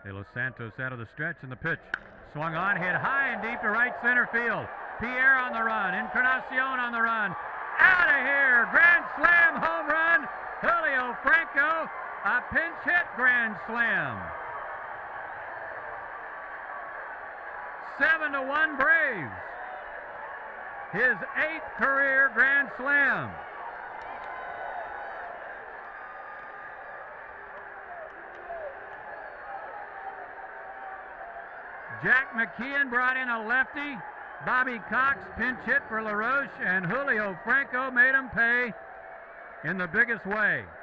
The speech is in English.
De Los Santos out of the stretch, and the pitch. Swung on, hit high and deep to right center field. Pierre on the run. Encarnacion on the run. Out of here. Grand slam home run. Julio Franco. A pinch hit grand slam. 7-1 Braves. His 8th career grand slam. Jack McKeon brought in a lefty. Bobby Cox pinch hit for LaRoche, and Julio Franco made him pay in the biggest way.